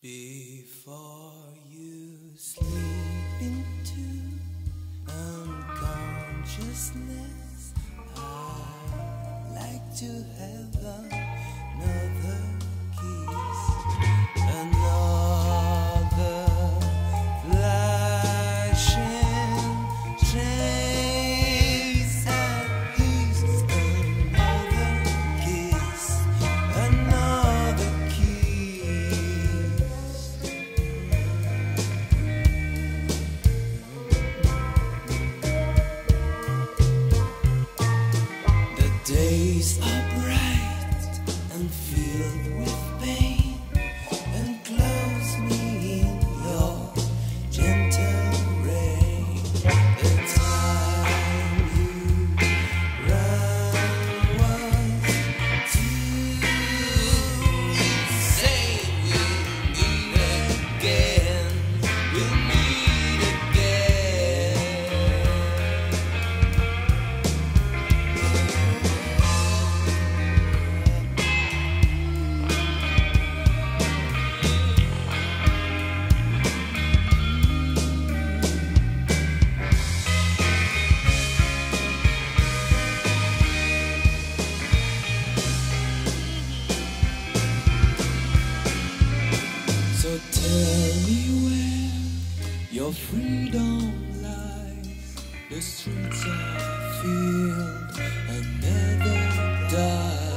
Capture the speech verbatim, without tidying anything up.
Before you sleep into unconsciousness, I'd like to have another kiss, another flashing chase, at least another kiss, another kiss. The days are bright and filled with pain, and close me in your gentle rain. The time you ran was to say we'll meet again, we'll meet again. So tell me where your freedom lies. The streets are filled and never die.